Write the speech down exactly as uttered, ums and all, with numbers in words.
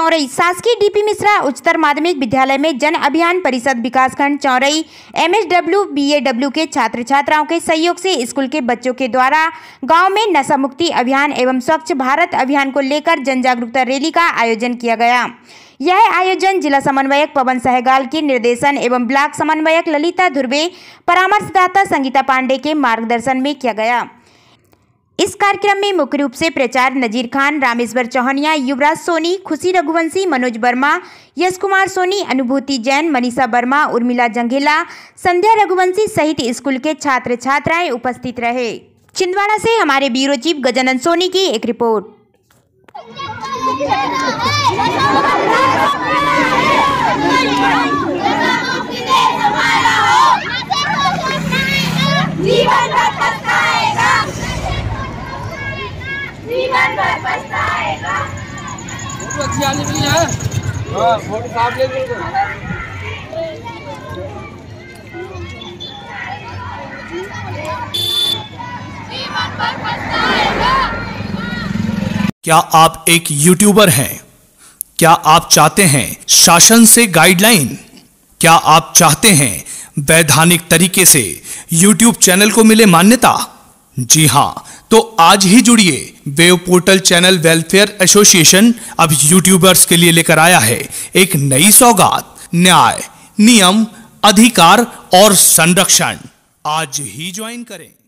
चौरई शासकीय डीपी मिश्रा उच्चतर माध्यमिक विद्यालय में जन अभियान परिषद विकासखंड चौरई एमएसडब्ल्यू बीएडब्ल्यू के छात्र छात्राओं के सहयोग से स्कूल के बच्चों के द्वारा गांव में नशा मुक्ति अभियान एवं स्वच्छ भारत अभियान को लेकर जन जागरूकता रैली का आयोजन किया गया। यह आयोजन जिला समन्वयक पवन सहगल के निर्देशन एवं ब्लॉक समन्वयक ललिता धुर्वे, परामर्शदाता संगीता पांडे के मार्गदर्शन में किया गया। इस कार्यक्रम में मुख्य रूप से प्रचार नजीर खान, रामेश्वर चौहनिया, युवराज सोनी, खुशी रघुवंशी, मनोज वर्मा, यश कुमार सोनी, अनुभूति जैन, मनीषा वर्मा, उर्मिला जंघेला, संध्या रघुवंशी सहित स्कूल के छात्र छात्राएं उपस्थित रहे। छिंदवाड़ा से हमारे ब्यूरो चीफ गजानंद सोनी की एक रिपोर्ट। जीवन भर पछताएगा। फोटो अच्छी आने के लिए है। हाँ, फोटो साफ ले लो। जीवन भर पछताएगा। क्या आप एक यूट्यूबर हैं? क्या आप चाहते हैं शासन से गाइडलाइन? क्या आप चाहते हैं वैधानिक तरीके से यूट्यूब चैनल को मिले मान्यता? जी हां, तो आज ही जुड़िए। Wave portal channel welfare association अब यूट्यूबर्स के लिए लेकर आया है एक नई सौगात, न्याय, नियम, अधिकार और संरक्षण। आज ही ज्वाइन करें।